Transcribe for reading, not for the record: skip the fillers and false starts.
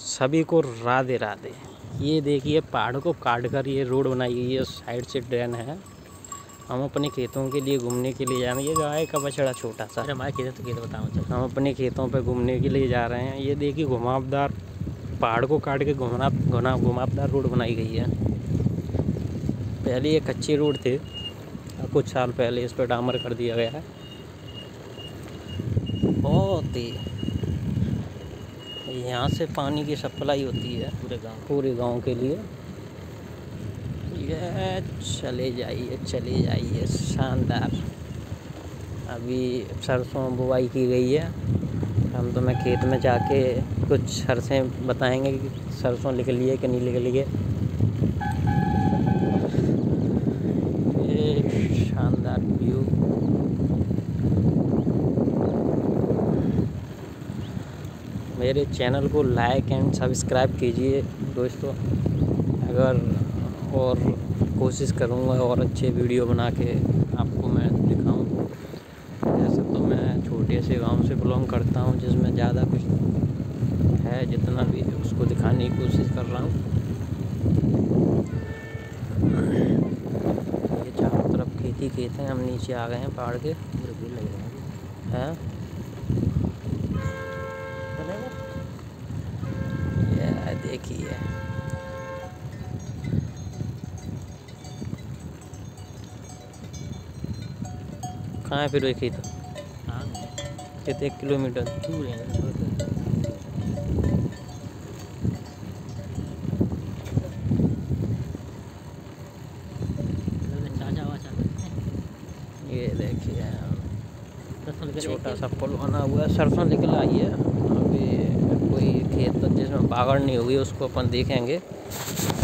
सभी को राधे राधे। ये देखिए पहाड़ को काट कर ये रोड बनाई गई है, साइड से ड्रेन है। हम अपने खेतों के लिए घूमने के लिए जा रहे हैं। ये गाय का बछड़ा छोटा सा, हमारे खेत तो खेत बताओ। हम अपने खेतों पे घूमने के लिए जा रहे हैं। ये देखिए घुमावदार पहाड़ को काट के घुमावदार रोड बनाई गई है। पहले ये कच्ची रोड थे, कुछ साल पहले इस पर डामर कर दिया गया है। बहुत ही यहाँ से पानी की सप्लाई होती है पूरे गांव के लिए। ये चले जाइए शानदार। अभी सरसों बुवाई की गई है। हम तुम्हें खेत में जाके कुछ सरसें बताएंगे कि सरसों निकली है कि नहीं निकली है। ये शानदार व्यू। मेरे चैनल को लाइक एंड सब्सक्राइब कीजिए दोस्तों। अगर और कोशिश करूँगा और अच्छे वीडियो बना के आपको मैं दिखाऊं। वैसे तो मैं छोटे से गांव से बिलोंग करता हूं, जिसमें ज़्यादा कुछ है, जितना भी उसको दिखाने की कोशिश कर रहा हूं। ये चारों तरफ खेती खेत हैं। हम नीचे आ गए हैं पहाड़ के। हैं ये देखिए, कहाँ है फिर वो खेत? खेत 1 किलोमीटर दूर है। ये देखिए छोटा सा पुल बना हुआ है। सरसों निकल आई है। अभी कोई खेत जिसमें बागड़ नहीं होगी उसको अपन देखेंगे।